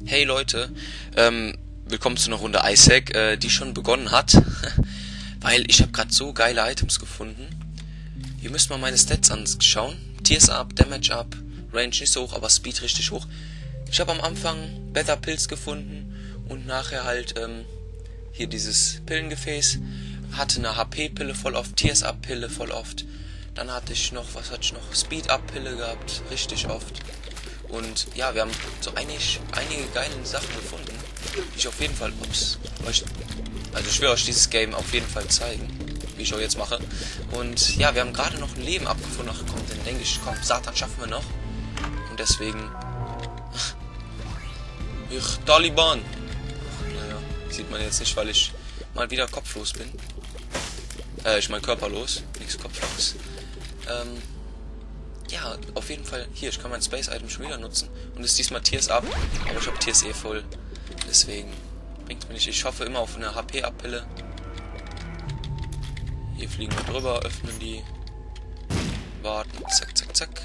Hey Leute, willkommen zu einer Runde Isaac, die schon begonnen hat, weil ich habe gerade so geile Items gefunden. Ihr müsst mal meine Stats anschauen. Tears up, Damage up, Range nicht so hoch, aber Speed richtig hoch. Ich habe am Anfang Better Pills gefunden und nachher halt hier dieses Pillengefäß. Hatte eine HP-Pille voll oft, Tears up Pille voll oft. Dann hatte ich noch, was hatte ich noch? Speed up Pille gehabt, richtig oft. Und ja, wir haben so einige geile Sachen gefunden, die ich auf jeden Fall, also ich will euch dieses Game auf jeden Fall zeigen, wie ich auch jetzt mache. Und ja, wir haben gerade noch ein Leben abgefunden. Ach komm, dann denke ich, komm, Satan schaffen wir noch. Und deswegen, Taliban. Naja, sieht man jetzt nicht, weil ich mal wieder kopflos bin. Ich mein körperlos, nichts kopflos. Ja, auf jeden Fall, hier, ich kann mein Space-Item schon wieder nutzen. Und ist diesmal Tears up, aber ich habe Tears eh voll. Deswegen bringt mir nicht. Ich hoffe immer auf eine HP-Abpille. Hier fliegen wir drüber, öffnen die. Warten, zack, zack, zack.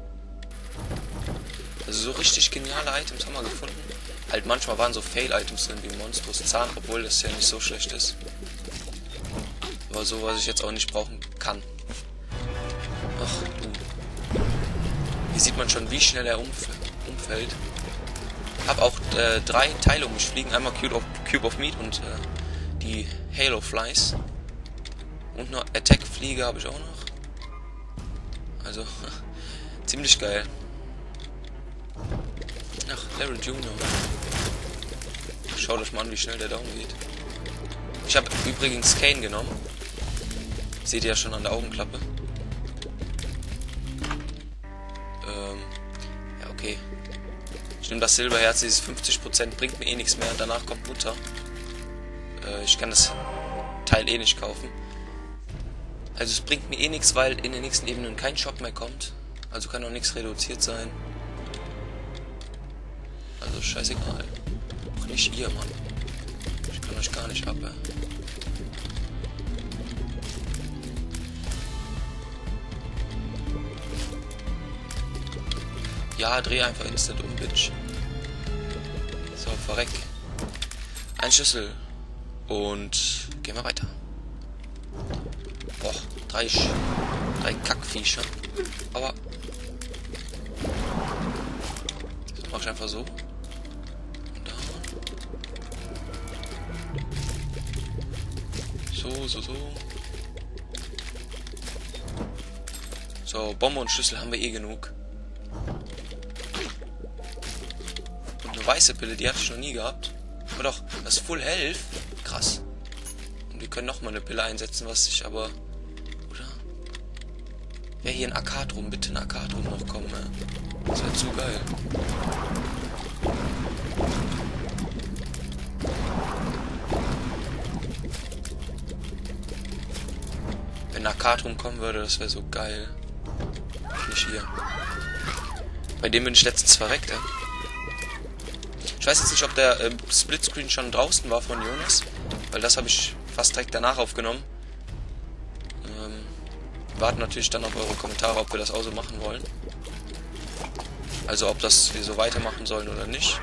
Also so richtig geniale Items haben wir gefunden. Halt manchmal waren so Fail-Items drin wie Monstrous Zahn, obwohl das ja nicht so schlecht ist. Aber so, was ich jetzt auch nicht brauchen kann. Ach du. Hier sieht man schon, wie schnell er umfällt. Hab auch 3 Teile um mich fliegen. Einmal Cube of Meat und die Halo Flies. Und eine Attack Fliege habe ich auch noch. Also, ziemlich geil. Ach, Larry Junior. Schaut euch mal an, wie schnell der Down geht. Ich habe übrigens Kane genommen. Seht ihr ja schon an der Augenklappe. Ja, okay. Ich nehme das Silberherz, dieses 50% bringt mir eh nichts mehr. Danach kommt Mutter. Ich kann das Teil eh nicht kaufen. Also es bringt mir eh nichts, weil in den nächsten Ebenen kein Shop mehr kommt. Also kann auch nichts reduziert sein. Also scheißegal. Auch nicht ihr, Mann. Ich kann euch gar nicht ab, ey. Ja, dreh einfach instant um, Bitch. So, verreck. Ein Schlüssel. Und gehen wir weiter. Boah, drei Kackviecher. Aber das mach ich einfach so. Und da. So. So, Bombe und Schlüssel haben wir eh genug. Eine weiße Pille, die hatte ich noch nie gehabt. Aber doch, das ist Full Health. Krass. Und wir können nochmal eine Pille einsetzen, was ich aber... Oder? Wäre hier ein Arkadrum, bitte ein Arkadrum noch kommen, Das wäre zu geil. Wenn ein Arkadrum kommen würde, das wäre so geil. Nicht hier. Bei dem bin ich letztens verreckt, Ich weiß jetzt nicht, ob der Splitscreen schon draußen war von Jonas, weil das habe ich fast direkt danach aufgenommen. Warten natürlich dann auf eure Kommentare, ob wir das auch so machen wollen. Also ob das wir so weitermachen sollen oder nicht.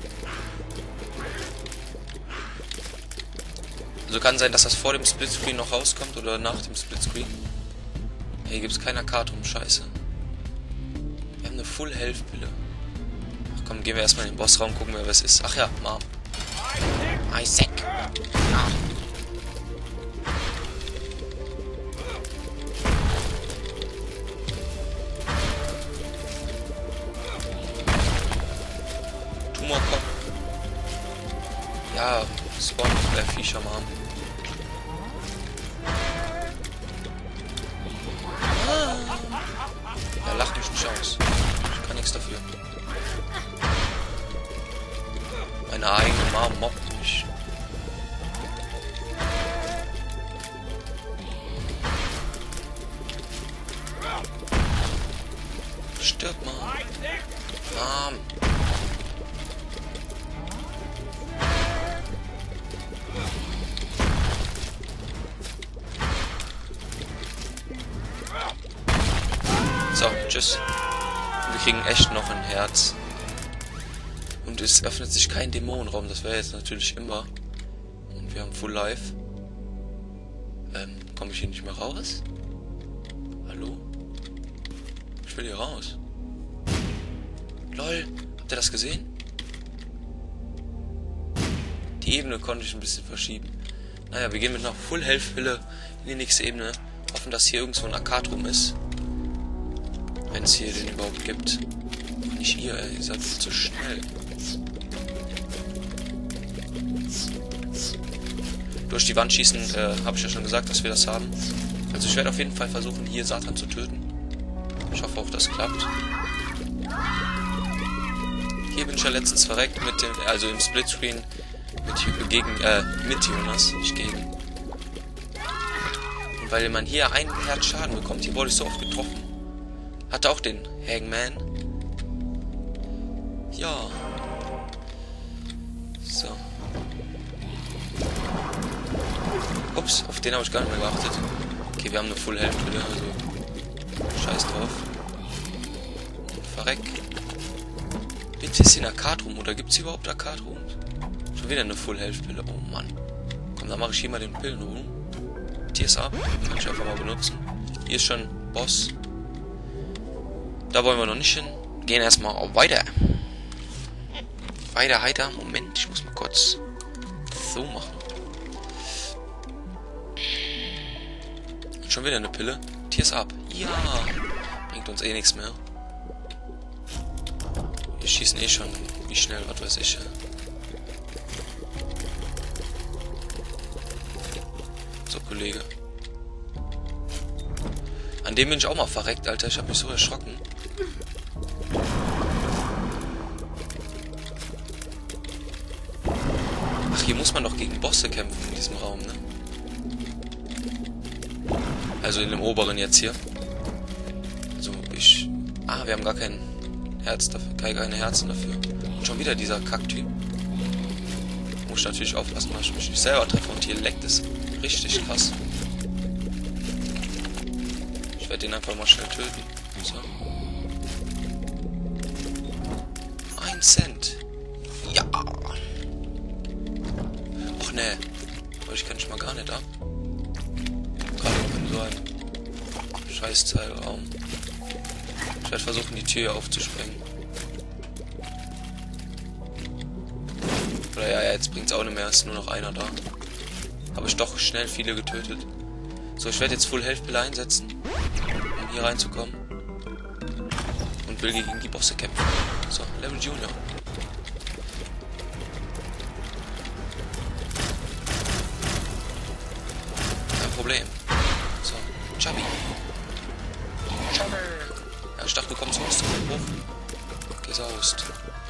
Also kann sein, dass das vor dem Splitscreen noch rauskommt oder nach dem Splitscreen. Hier gibt es keiner Karte um Scheiße. Wir haben eine Full Health Pille. Komm, gehen wir erstmal in den Bossraum, gucken wir, wer es ist. Ach ja, Mom. Isaac. Ja. Tumorkopf. Ja, Spawn der Viecher, Mom. Ja, lacht mich nicht aus. Ich kann nichts dafür. Meine eigene Mom mobbt mich. Stirb, Mom. Mom. So, tschüss. Wir kriegen echt noch ein Herz. Und Und es öffnet sich kein Dämonenraum. Das wäre jetzt natürlich immer. Und wir haben Full Life. Komme ich hier nicht mehr raus? Hallo? Ich will hier raus. LOL, habt ihr das gesehen? Die Ebene konnte ich ein bisschen verschieben. Naja, wir gehen mit einer Full Health Pille in die nächste Ebene. Hoffen, dass hier irgendwo ein Arcade-Room ist. Wenn es hier den überhaupt gibt. Nicht ihr, ey, ihr seid zu schnell. Durch die Wand schießen, habe ich ja schon gesagt, dass wir das haben. Also ich werde auf jeden Fall versuchen, hier Satan zu töten. Ich hoffe auch, das klappt. Hier bin ich ja letztens verreckt mit dem, also im Splitscreen mit Jonas, nicht gegen. Und weil man hier einen Herz Schaden bekommt, hier wurde ich so oft getroffen. Hatte auch den Hangman. Ja. So. Ups, auf den habe ich gar nicht mehr geachtet. Okay, wir haben eine Full Health Pille, also scheiß drauf. Verreck. Bitte ist hier ein Arcade-Room, oder gibt es überhaupt Arcade-Rooms? Schon wieder eine Full Health Pille, oh Mann. Komm, dann mache ich hier mal den Pillenruhm. Tears Up, kann ich einfach mal benutzen. Hier ist schon Boss. Da wollen wir noch nicht hin. Gehen erstmal weiter. Weiter, heiter. Moment, ich muss mal kurz so machen. Schon wieder eine Pille. Tears Up. Ja. Bringt uns eh nichts mehr. Wir schießen eh schon. Wie schnell, was weiß ich. So, Kollege. An dem bin ich auch mal verreckt, Alter. Ich habe mich so erschrocken. Ach, hier muss man doch gegen Bosse kämpfen in diesem Raum, ne? Also in dem oberen jetzt hier. Also wir haben gar kein Herz dafür, keine Herzen dafür. Und schon wieder dieser Kacktyp. Muss ich natürlich aufpassen, dass ich mich nicht selber treffe. Und hier leckt es richtig krass. Ich werde den einfach mal schnell töten. So. 1 Cent. Ja. Och ne. Aber ich kann ich mal gar nicht ab. Gerade in so einem Scheißteilraum. Ich werde versuchen, die Tür aufzusprengen. Oder ja, jetzt bringt es auch nicht mehr, ist nur noch einer da. Habe ich doch schnell viele getötet. So, ich werde jetzt Full Health Pille einsetzen, um hier reinzukommen. Und will gegen die Bosse kämpfen. So, Level Junior. Kein Problem. So, Chubby. Ja, ich dachte, du kommst raus, du hoch. Gesaust.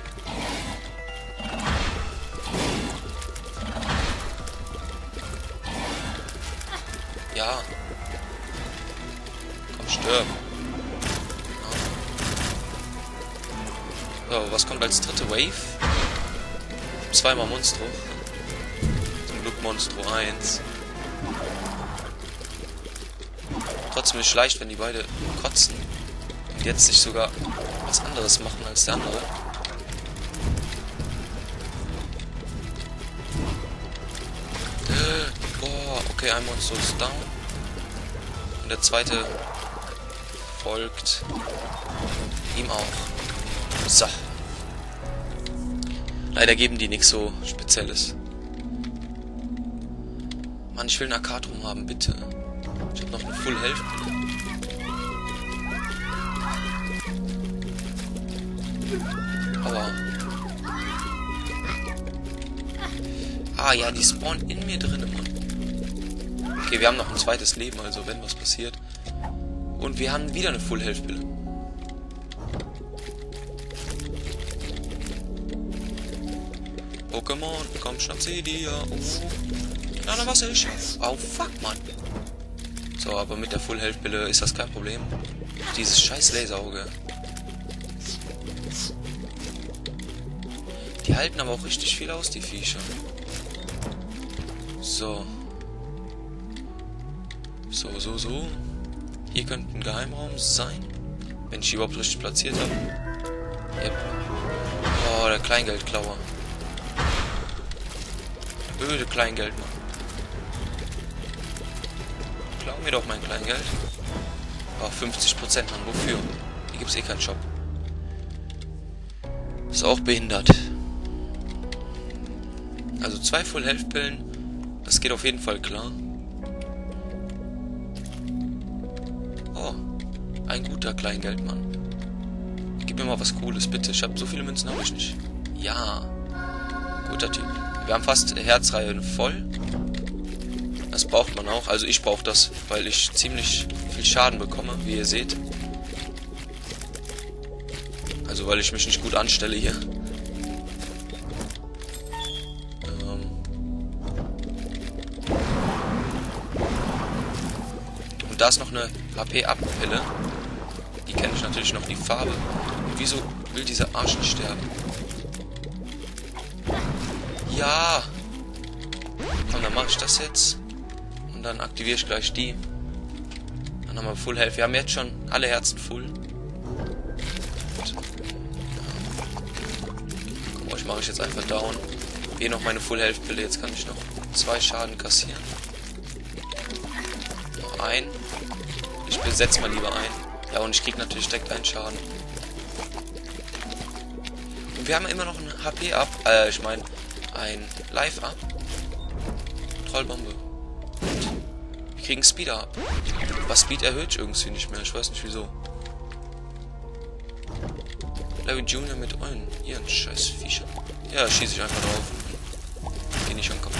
Ja. Komm, stirb. Ja. So, was kommt als dritte Wave? Zweimal Monstro. Zum Glück Monstro 1. Trotzdem ist es leicht, wenn die beide kotzen. Und jetzt sich sogar was anderes machen als der andere. Boah, okay, ein Monster ist down. Und der zweite folgt ihm auch. So. Leider geben die nichts so Spezielles. Mann, ich will ein Arcade-Room haben, bitte. Ich hab noch eine Full Health. Aua. Ah ja, die spawnen in mir drin, Mann. Okay, wir haben noch ein zweites Leben, also wenn was passiert. Und wir haben wieder eine Full Health Pille. Pokémon, komm, schnapp sie dir. Na, was ist? Oh, fuck, Mann. So, aber mit der Full Health Pille ist das kein Problem. Dieses scheiß Laserauge. Die halten aber auch richtig viel aus, die Viecher. So. So. Hier könnte ein Geheimraum sein. Wenn ich die überhaupt richtig platziert habe. Yep. Oh, der Kleingeldklauer. Öde Kleingeld, Mann. Klau mir doch mein Kleingeld. Oh, 50%, Mann. Wofür? Hier gibt's eh keinen Shop. Ist auch behindert. Also 2 Full Health Pillen. Das geht auf jeden Fall klar. Oh. Ein guter Kleingeldmann. Gib mir mal was Cooles, bitte. Ich habe so viele Münzen, habe ich nicht. Ja. Guter Typ. Wir haben fast Herzreihe voll. Das braucht man auch. Also ich brauche das, weil ich ziemlich viel Schaden bekomme, wie ihr seht. Also weil ich mich nicht gut anstelle hier. Und da ist noch eine HP-Up-Pille. Die kenne ich natürlich noch, die Farbe. Und wieso will dieser Arsch nicht sterben? Ja! Komm, dann mache ich das jetzt. Und dann aktiviere ich gleich die. Dann haben wir Full Health. Wir haben jetzt schon alle Herzen full. Komm, euch mache ich jetzt einfach down. Eh noch meine Full Health Pille. Jetzt kann ich noch 2 Schaden kassieren. Noch ein. Ich besetze mal lieber ein. Ja, und ich krieg natürlich direkt einen Schaden. Und wir haben immer noch ein HP-Up. Ich meine, ein Life-Up. Trollbombe. Und wir kriegen Speed-Up. Was Speed erhöht irgendwie nicht mehr. Ich weiß nicht wieso. Larry Jr. mit euren ihren scheiß Viecher. Ja, schieße ich einfach drauf. Geh nicht schon kaputt.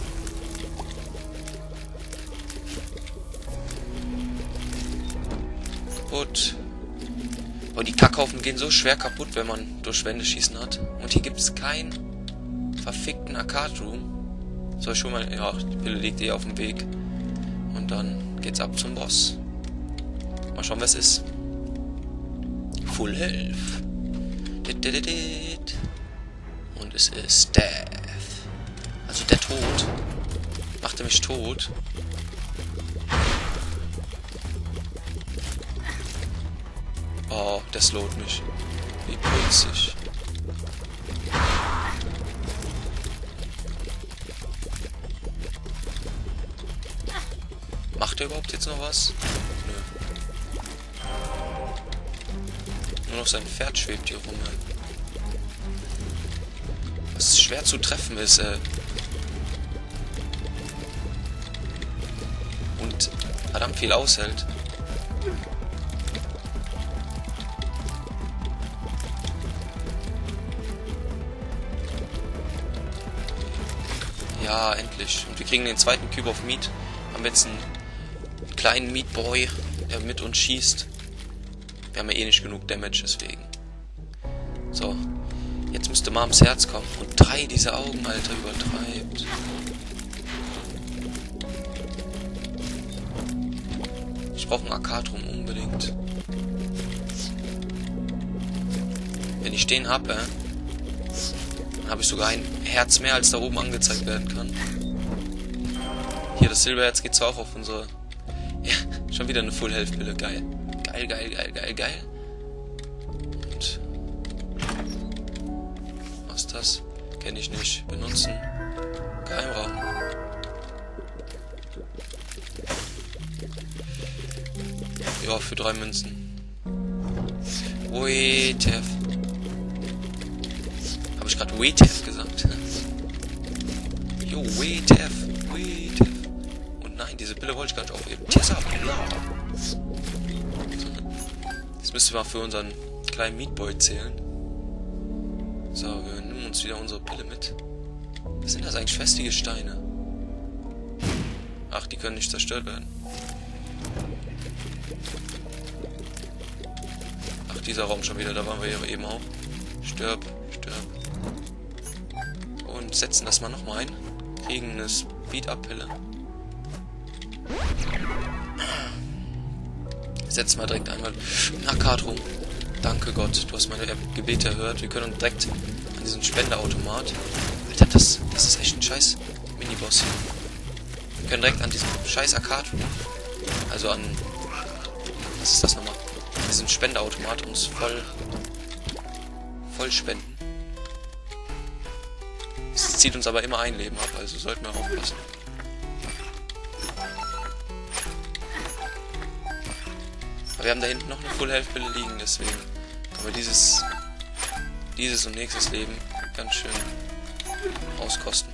Kaputt. Oh, die Kackhaufen gehen so schwer kaputt, wenn man durch Wände schießen hat. Und hier gibt es keinen verfickten Arcade-Room. So, ich schon mal. Ja, die Pille liegt eh auf dem Weg. Und dann geht's ab zum Boss. Mal schauen, wer es ist. Full Health. Und es ist Death. Also der Tod. Machte mich tot. Oh, der slowt mich. Wie putzig. Macht er überhaupt jetzt noch was? Nö. Nur noch sein Pferd schwebt hier rum. Was schwer zu treffen ist, und verdammt viel aushält. Ja, endlich. Und wir kriegen den zweiten Cube of Meat. Haben jetzt einen kleinen Meat Boy, der mit uns schießt. Wir haben ja eh nicht genug Damage, deswegen. So. Jetzt müsste Mams Herz kommen. Und 3 dieser Augen, Alter, übertreibt. Ich brauche einen Arcade-Room unbedingt. Wenn ich den habe, dann habe ich sogar ein Herz mehr, als da oben angezeigt werden kann. Hier, das Silberherz geht zwar auch auf unsere... Ja, schon wieder eine Full-Health-Pille. Geil. Geil, geil, geil, geil, geil. Und... was ist das? Kenne ich nicht. Benutzen. Geheimraum. Ja, für 3 Münzen. WTF. Habe ich gerade WTF gesagt? Jo, WTF. WTF. Und nein, diese Pille wollte ich gar nicht aufheben. TSA. Jetzt müssen wir mal für unseren kleinen Meatboy zählen. So, wir nehmen uns wieder unsere Pille mit. Was sind das eigentlich? Festige Steine. Ach, die können nicht zerstört werden. Ach, dieser Raum schon wieder. Da waren wir ja eben auch. Stirb, stirb. Und setzen das mal nochmal ein. Kriegen eine Speed-Up-Pille. Setzen wir direkt einmal einen Arcade-Room. Danke Gott, du hast meine Gebete erhört. Wir können uns direkt an diesen Spenderautomat. Alter, das ist echt ein scheiß Miniboss hier. Wir können direkt an diesem scheiß Arcade-Room, also an... was ist das nochmal? An diesem Spenderautomat uns voll spenden. Es zieht uns aber immer ein Leben ab, also sollten wir aufpassen. Aber wir haben da hinten noch eine Full Health Pille liegen, deswegen können wir dieses und nächstes Leben ganz schön auskosten.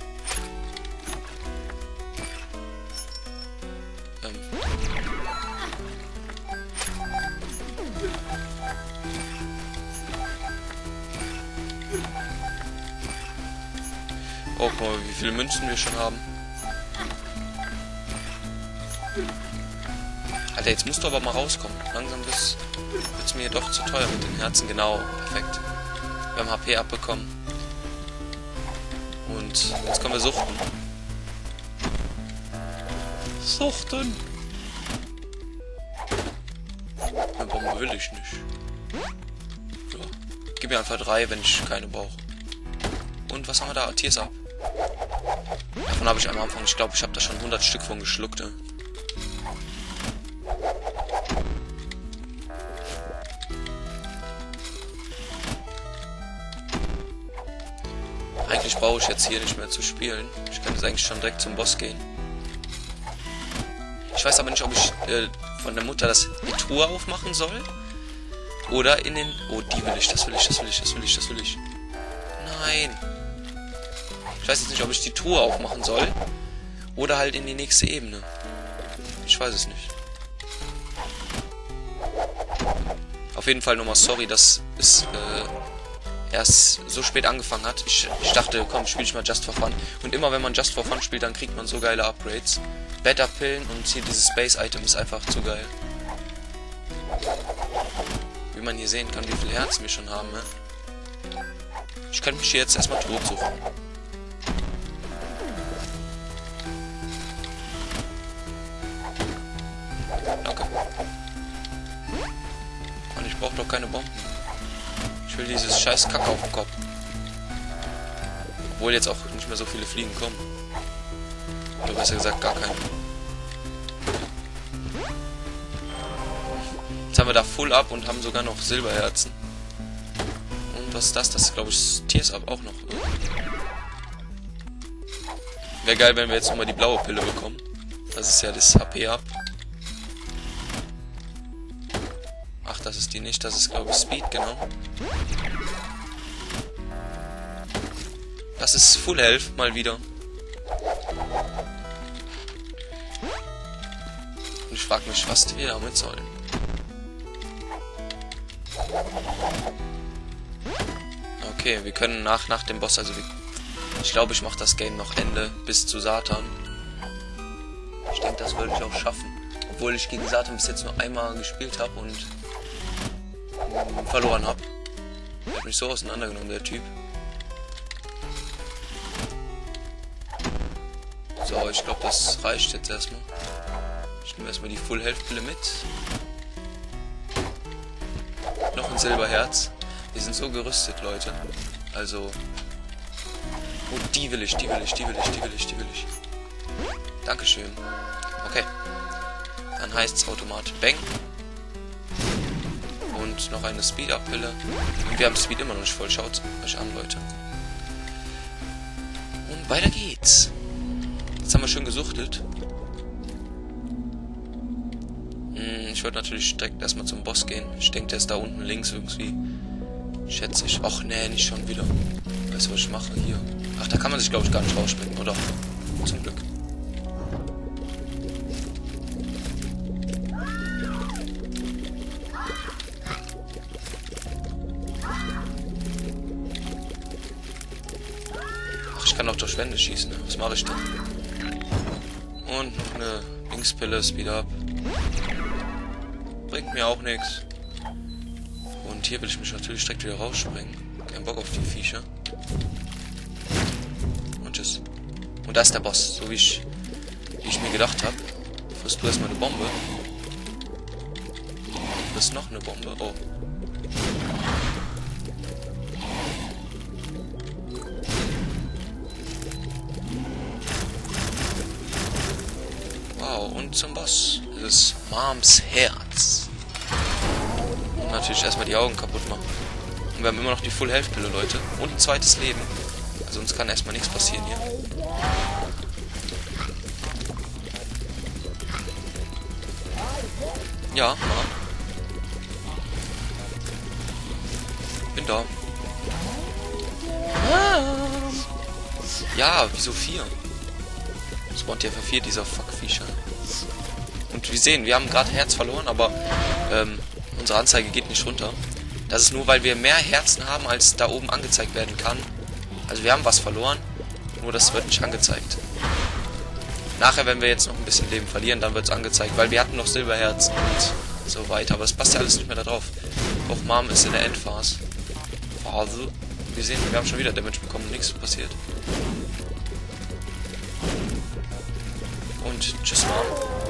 Oh, guck mal, wie viele Münzen wir schon haben. Alter, jetzt musst du aber mal rauskommen. Langsam wird's mir doch zu teuer mit den Herzen. Genau, perfekt. Wir haben HP abbekommen. Und jetzt können wir suchten. Suchten! Eine Bombe will ich nicht. Ja. Gib mir einfach 3, wenn ich keine brauche. Und was haben wir da? Tears Up. Davon habe ich am Anfang, ich glaube, ich habe da schon 100 Stück von geschluckt. Ne? Eigentlich brauche ich jetzt hier nicht mehr zu spielen. Ich könnte jetzt eigentlich schon direkt zum Boss gehen. Ich weiß aber nicht, ob ich von der Mutter die Truhe aufmachen soll. Oder in den... Oh, die will ich, das will ich. Nein. Ich weiß jetzt nicht, ob ich die Truhe aufmachen soll. Oder halt in die nächste Ebene. Ich weiß es nicht. Auf jeden Fall nochmal sorry, dass es erst so spät angefangen hat. Ich dachte, komm, spiele ich mal Just for Fun. Und immer wenn man Just for Fun spielt, dann kriegt man so geile Upgrades. Better-Pillen und hier dieses Space-Item ist einfach zu geil. Wie man hier sehen kann, wie viele Herzen wir schon haben. Ne? Ich könnte mich hier jetzt erstmal tot suchen. Danke. Mann, ich brauche doch keine Bomben. Ich will dieses scheiß Kacke auf dem Kopf. Obwohl jetzt auch nicht mehr so viele Fliegen kommen. Oder besser gesagt gar keine. Jetzt haben wir da Full Up und haben sogar noch Silberherzen. Und was ist das? Das ist, glaube ich, Tears Up auch noch. Wäre geil, wenn wir jetzt nochmal die blaue Pille bekommen. Das ist ja das HP Up. Ach, das ist die nicht. Das ist, glaube ich, Speed, genau. Das ist Full Health, mal wieder. Und ich frage mich, was wir damit sollen. Okay, wir können nach dem Boss, also ich glaube, ich mache das Game noch Ende bis zu Satan. Ich denke, das würde ich auch schaffen. Obwohl ich gegen Satan bis jetzt nur einmal gespielt habe und verloren habe. Der hat mich so auseinandergenommen, der Typ. So, ich glaube, das reicht jetzt erstmal. Ich nehme erstmal die Full Health Pille mit. Noch ein Silberherz. Wir sind so gerüstet, Leute. Also... Oh, die will ich. Dankeschön. Okay. Dann heißt es automatisch Bang. Und noch eine Speed-Up-Pille. Und wir haben Speed immer noch nicht voll. Schaut euch an, Leute. Und weiter geht's. Jetzt haben wir schön gesuchtet. Ich würde natürlich direkt erstmal zum Boss gehen. Ich denke, der ist da unten links irgendwie. Schätze ich. Ach nee, nicht schon wieder. Weißt du, was ich mache? Hier. Ach, da kann man sich, glaube ich, gar nicht rausspringen, oder? Zum Glück. Ach, ich kann auch durch Wände schießen, ne? Was mache ich denn? Und noch eine Linkspille, Speed Up. Bringt mir auch nichts. Und hier will ich mich natürlich direkt wieder rausspringen. Kein Bock auf die Viecher. Und tschüss. Und da ist der Boss, so wie ich mir gedacht habe. Frisst du erstmal eine Bombe. Du frisst noch eine Bombe. Oh. Wow, und zum Boss. Das ist Moms Herz. Und natürlich erstmal die Augen kaputt machen. Und wir haben immer noch die Full Health Pille, Leute. Und ein zweites Leben. Also uns kann erstmal nichts passieren hier. Ja, bin da. Ja, wieso 4? Spawnt hier für 4 dieser Fuckviecher. Und wir sehen, wir haben gerade Herz verloren, aber unsere Anzeige geht nicht runter. Das ist nur, weil wir mehr Herzen haben, als da oben angezeigt werden kann. Also wir haben was verloren, nur das wird nicht angezeigt. Nachher, wenn wir jetzt noch ein bisschen Leben verlieren, dann wird es angezeigt, weil wir hatten noch Silberherzen und so weiter. Aber es passt ja alles nicht mehr da drauf. Auch Mom ist in der Endphase. Wir sehen, wir haben schon wieder Damage bekommen, nichts passiert. Und tschüss, Mom.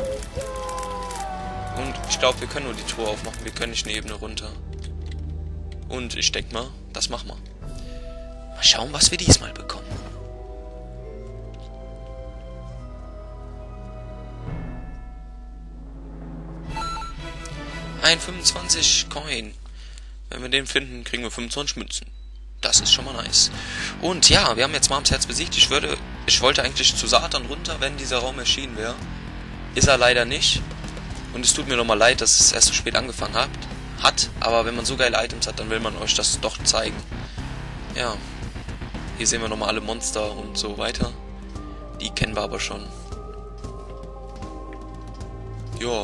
Und ich glaube, wir können nur die Tour aufmachen, wir können nicht eine Ebene runter. Und ich denke mal, das machen wir. Mal schauen, was wir diesmal bekommen. Ein 25 Coin. Wenn wir den finden, kriegen wir 25 Münzen. Das ist schon mal nice. Und ja, wir haben jetzt Moms Herz besiegt. Ich wollte eigentlich zu Satan runter, wenn dieser Raum erschienen wäre. Ist er leider nicht. Und es tut mir nochmal leid, dass es erst so spät angefangen hat. Aber wenn man so geile Items hat, dann will man euch das doch zeigen. Ja. Hier sehen wir nochmal alle Monster und so weiter. Die kennen wir aber schon. Ja.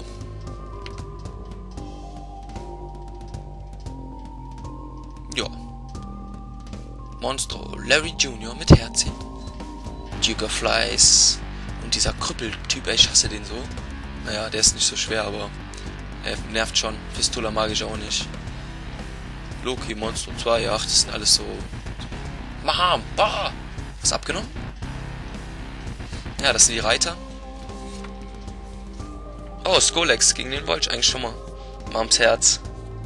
Ja. Monstro, Larry Jr. mit Herzchen. Duke Flies. Und dieser Krüppeltyp, ich hasse den so. Naja, der ist nicht so schwer, aber er nervt schon. Fistula mag ich auch nicht. Loki, Monstro 2, ach, das sind alles so... Maham, bah! Was abgenommen? Ja, das sind die Reiter. Oh, Skolex, gegen den wollte ich eigentlich schon mal. Moms Herz.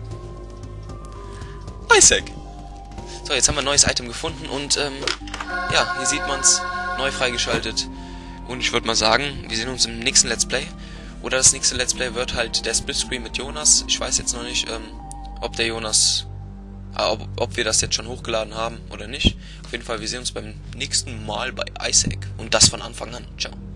Isaac! So, jetzt haben wir ein neues Item gefunden und, ja, hier sieht man's. Neu freigeschaltet. Und ich würde mal sagen, wir sehen uns im nächsten Let's Play. Oder das nächste Let's Play wird halt der Splitscreen mit Jonas. Ich weiß jetzt noch nicht, ob der Jonas... ob wir das jetzt schon hochgeladen haben oder nicht. Auf jeden Fall, wir sehen uns beim nächsten Mal bei Isaac. Und das von Anfang an. Ciao.